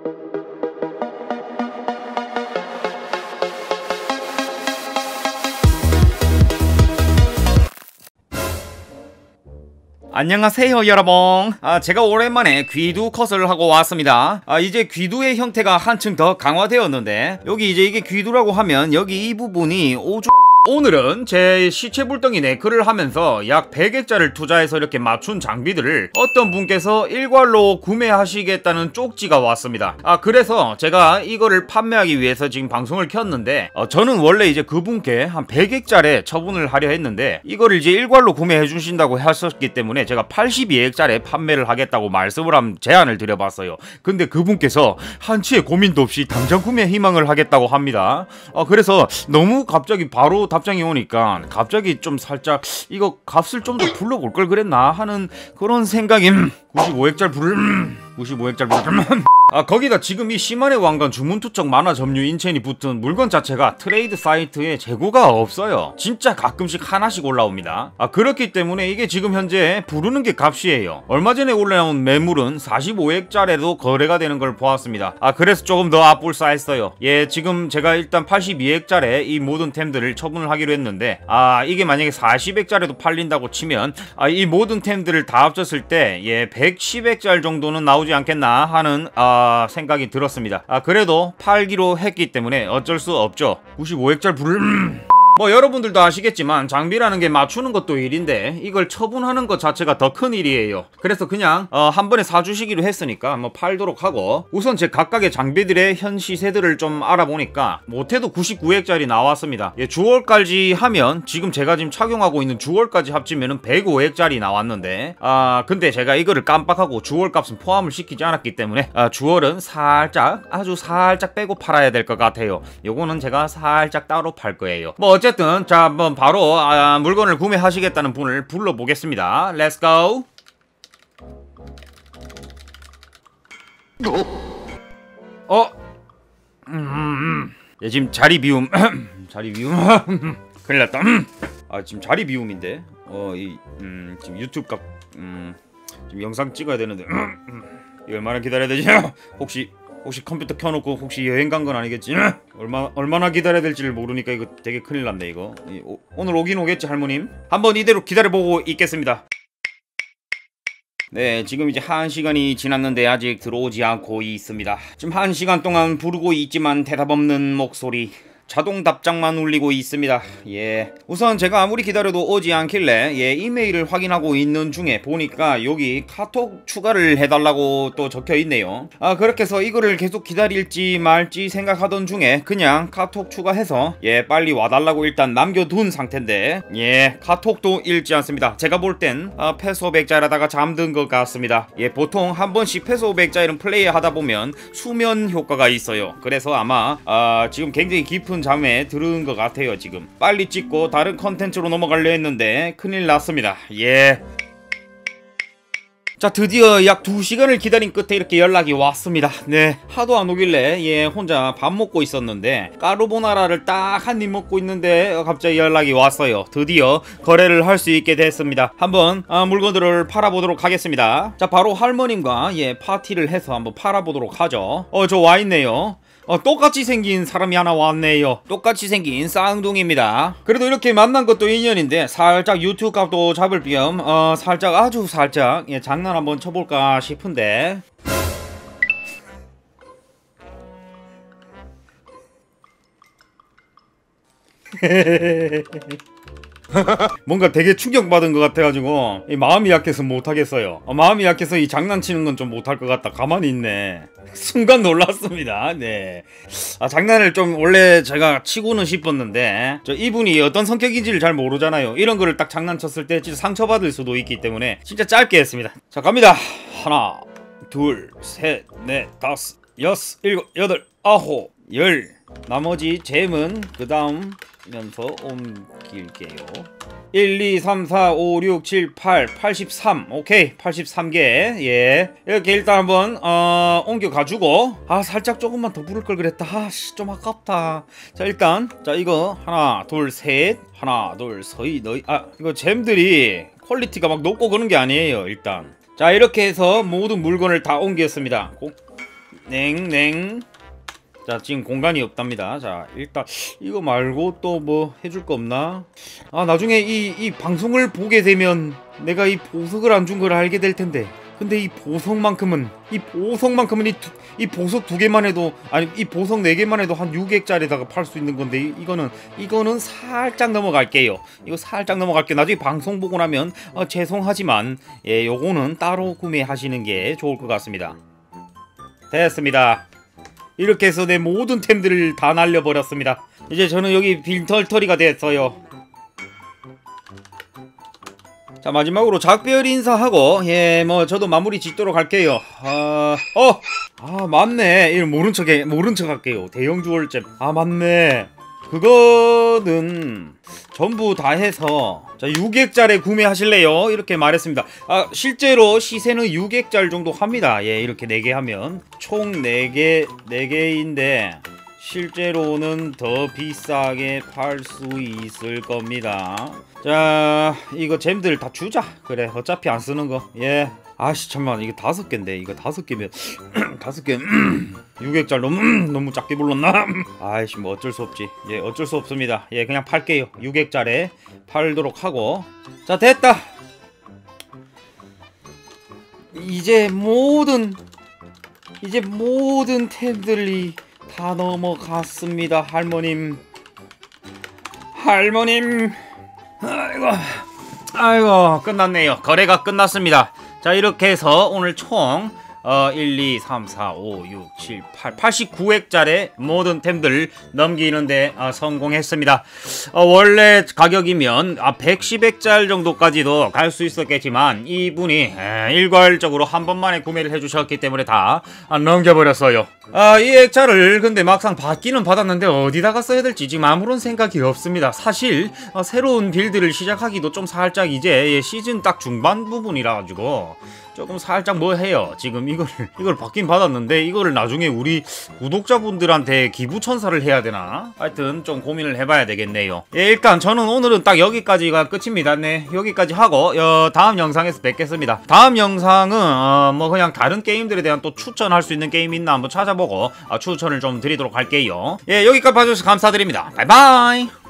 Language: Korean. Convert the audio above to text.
안녕하세요 여러분. 제가 오랜만에 귀두 컷을 하고 왔습니다. 이제 귀두의 형태가 한층 더 강화되었는데, 여기 이제 이게 귀두라고 하면 여기 이 부분이 오늘은 제 시체불덩이 네크를 하면서 약 100액자를 투자해서 이렇게 맞춘 장비들을 어떤 분께서 일괄로 구매하시겠다는 쪽지가 왔습니다. 그래서 제가 이거를 판매하기 위해서 지금 방송을 켰는데, 저는 원래 이제 그분께 한 100액자를 처분을 하려 했는데, 이거를 이제 일괄로 구매해 주신다고 하셨기 때문에 제가 82액자를 판매를 하겠다고 제안을 드려봤어요. 근데 그분께서 한치의 고민도 없이 당장 구매 희망을 하겠다고 합니다. 그래서 너무 갑자기 바로 답장이 오니까 갑자기 좀 살짝 이거 값을 좀 더 불러볼 걸 그랬나 하는 그런 생각이 95액자를 거기다 지금 이 시만의 왕관 주문투척 만화 점유 인첸이 붙은 물건 자체가 트레이드 사이트에 재고가 없어요. 진짜 가끔씩 하나씩 올라옵니다. 그렇기 때문에 이게 지금 현재 부르는 게 값이에요. 얼마 전에 올라온 매물은 45액자래도 거래가 되는 걸 보았습니다. 그래서 조금 더 압불싸했어요. 예, 지금 제가 일단 82액자래 이 모든 템들을 처분을 하기로 했는데, 이게 만약에 40액자래도 팔린다고 치면 이 모든 템들을 다 합쳤을 때 110액자 정도는 나오지 않겠나 하는 생각이 들었습니다. 그래도 팔기로 했기 때문에 어쩔 수 없죠. 95액자를 뭐 여러분들도 아시겠지만 장비라는 게 맞추는 것도 일인데 이걸 처분하는 것 자체가 더 큰 일이에요. 그래서 그냥 한 번에 사주시기로 했으니까 뭐 팔도록 하고, 우선 제 각각의 장비들의 현 시세들을 좀 알아보니까 못해도 99액짜리 나왔습니다. 주얼까지 하면 지금 제가 지금 착용하고 있는 주얼까지 합치면은 105액짜리 나왔는데, 근데 제가 이거를 깜빡하고 주얼 값은 포함을 시키지 않았기 때문에 주얼은 아주 살짝 빼고 팔아야 될 것 같아요. 요거는 제가 살짝 따로 팔 거예요. 뭐 어쨌든 자, 한번 바로 물건을 구매하시겠다는 분을 불러보겠습니다. Let's go. 지금 자리 비움 자리 비움 큰일 났다. 지금 자리 비움인데 지금 유튜브 값 지금 영상 찍어야 되는데 이거 얼마나 기다려야 되지? 혹시 컴퓨터 켜놓고 혹시 여행 간 건 아니겠지? 얼마나 기다려야 될지를 모르니까 이거 되게 큰일 났네. 이거 오늘 오긴 오겠지 할머님? 한번 이대로 기다려보고 있겠습니다. 네, 지금 이제 1시간이 지났는데 아직 들어오지 않고 있습니다. 지금 1시간 동안 부르고 있지만 대답 없는 목소리, 자동 답장만 울리고 있습니다. 우선 제가 아무리 기다려도 오지 않길래 이메일을 확인하고 있는 중에 보니까 여기 카톡 추가를 해달라고 또 적혀있네요. 그렇게 해서 이거를 계속 기다릴지 말지 생각하던 중에 그냥 카톡 추가해서 빨리 와달라고 일단 남겨둔 상태인데, 카톡도 읽지 않습니다. 제가 볼 땐 패스오백자라다가 잠든 것 같습니다. 보통 한 번씩 패스오백자이런 플레이 하다보면 수면 효과가 있어요. 그래서 아마 지금 굉장히 깊은 잠에 들은 것 같아요. 지금 빨리 찍고 다른 컨텐츠로 넘어가려 했는데 큰일 났습니다. 자, 드디어 약 2시간을 기다린 끝에 이렇게 연락이 왔습니다. 네, 하도 안 오길래 혼자 밥 먹고 있었는데 까르보나라를 딱 한 입 먹고 있는데 갑자기 연락이 왔어요. 드디어 거래를 할 수 있게 됐습니다. 한번 물건들을 팔아보도록 하겠습니다. 자, 바로 할머님과 파티를 해서 한번 팔아보도록 하죠. 저 와있네요. 똑같이 생긴 사람이 하나 왔네요. 똑같이 생긴 쌍둥이입니다. 그래도 이렇게 만난 것도 인연인데 살짝 유튜브 값도 잡을 겸 아주 살짝 장난 한번 쳐볼까 싶은데, 뭔가 되게 충격받은 것 같아가지고 마음이 약해서 못하겠어요. 마음이 약해서 이 장난치는 건 좀 못할 것 같다. 가만히 있네. 순간 놀랐습니다. 네. 장난을 좀 원래 제가 치고는 싶었는데 이분이 어떤 성격인지를 잘 모르잖아요. 이런 거를 딱 장난쳤을 때 진짜 상처받을 수도 있기 때문에 진짜 짧게 했습니다. 자, 갑니다. 하나, 둘, 셋, 넷, 다섯, 여섯, 일곱, 여덟, 아홉, 열. 나머지 잼은 그 다음 면서 옮길게요. 1, 2, 3, 4, 5, 6, 7, 8, 83. 오케이, 83개. 이렇게 일단 한번 옮겨가지고, 살짝 조금만 더 부를 걸 그랬다. 좀 아깝다. 자, 일단 이거 하나 둘 셋, 하나 둘 서이 너희. 이거 잼들이 퀄리티가 막 높고 그런 게 아니에요. 일단 자, 이렇게 해서 모든 물건을 다 옮겼습니다. 냉. 자, 지금 공간이 없답니다. 자, 일단 이거 말고 또 뭐 해줄 거 없나? 아, 나중에 이 방송을 보게 되면 내가 이 보석을 안 준 걸 알게 될 텐데. 근데 이 보석만큼은 이 보석 2개만 해도, 아니 이 보석 4개만 해도 한 6액짜리다가 팔 수 있는 건데, 이거는 살짝 넘어갈게요. 이거 살짝 넘어갈게요. 나중에 방송 보고 나면 죄송하지만 예, 요거는 따로 구매하시는 게 좋을 것 같습니다. 됐습니다. 이렇게 해서 내 모든 템들을 다 날려버렸습니다. 이제 저는 여기 빈털터리가 됐어요. 자, 마지막으로 작별 인사하고 예, 뭐 저도 마무리 짓도록 할게요. 맞네. 이거 모른 척 할게요. 대형 주얼잼. 아, 맞네. 그거는 전부 다 해서 자, 6액짜리 구매하실래요? 이렇게 말했습니다. 아, 실제로 시세는 6액짜리 정도 합니다. 예, 이렇게 4개 하면 총 4개인데 실제로는 더 비싸게 팔 수 있을 겁니다. 자, 이거 잼들 다 주자. 그래, 어차피 안 쓰는 거. 예. 아씨, 잠깐만, 이거 5개인데 이거 5개면 5개 6액짜리 너무 작게 불렀나? 아이씨, 뭐 어쩔 수 없지. 예, 어쩔 수 없습니다. 예, 그냥 팔게요. 6액짜리 팔도록 하고. 자, 됐다. 이제 모든 템들이 다 넘어갔습니다. 할머님. 아이고, 끝났네요. 거래가 끝났습니다. 자, 이렇게 해서 오늘 총 1, 2, 3, 4, 5, 6, 7, 8, 89액짜리 모든 템들 넘기는데 성공했습니다. 원래 가격이면 110액짜리 정도까지도 갈 수 있었겠지만 이분이 일괄적으로 한 번만에 구매를 해주셨기 때문에 다 넘겨버렸어요. 이 액자를 근데 막상 받기는 받았는데 어디다가 써야 될지 지금 아무런 생각이 없습니다. 사실 새로운 빌드를 시작하기도 좀 살짝 이제 시즌 딱 중반 부분이라 가지고 조금 살짝 뭐 해요. 지금 이걸 받긴 받았는데 이거를 나중에 우리 구독자분들한테 기부천사를 해야 되나? 하여튼 좀 고민을 해봐야 되겠네요. 예, 일단 저는 오늘은 딱 여기까지가 끝입니다. 네, 여기까지 하고 다음 영상에서 뵙겠습니다. 다음 영상은 뭐 그냥 다른 게임들에 대한 또 추천할 수 있는 게임 있나 한번 찾아보고 추천을 좀 드리도록 할게요. 예, 여기까지 봐주셔서 감사드립니다. 바이바이.